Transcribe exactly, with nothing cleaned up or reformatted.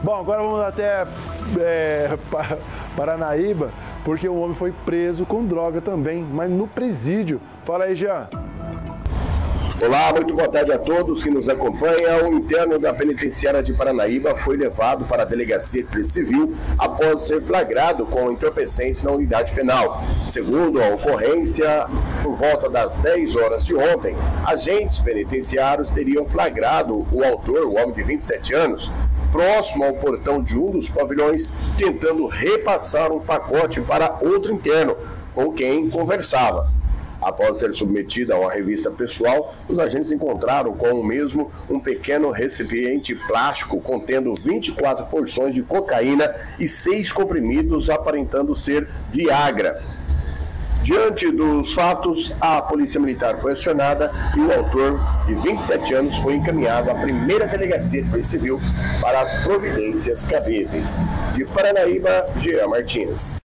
Bom, agora vamos até é, Paranaíba, porque o homem foi preso com droga também, mas no presídio. Fala aí, Jean. Olá, muito boa tarde a todos que nos acompanham. O interno da penitenciária de Paranaíba foi levado para a delegacia de polícia civil após ser flagrado com entorpecentes na unidade penal. Segundo a ocorrência, por volta das dez horas de ontem, agentes penitenciários teriam flagrado o autor, o homem de vinte e sete anos, próximo ao portão de um dos pavilhões, tentando repassar um pacote para outro interno, com quem conversava. Após ser submetido a uma revista pessoal, os agentes encontraram com o mesmo um pequeno recipiente plástico contendo vinte e quatro porções de cocaína e seis comprimidos aparentando ser Viagra. Diante dos fatos, a Polícia Militar foi acionada e o autor, de vinte e sete anos, foi encaminhado à primeira delegacia de polícia civil para as providências cabíveis. De Paranaíba, Jean Martins.